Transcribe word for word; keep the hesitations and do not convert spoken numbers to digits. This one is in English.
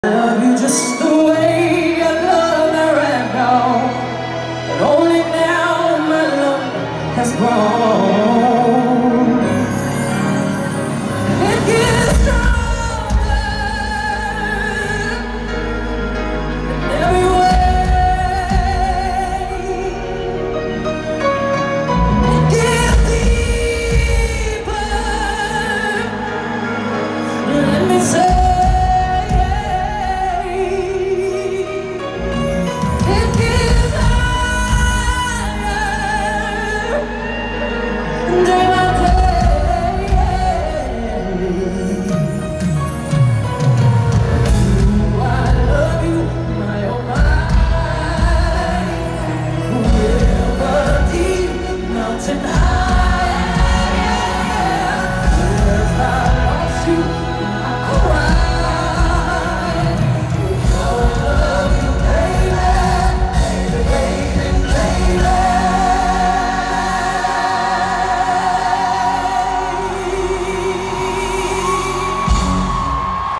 Love you just the way I love her right now, and only now my love has grown.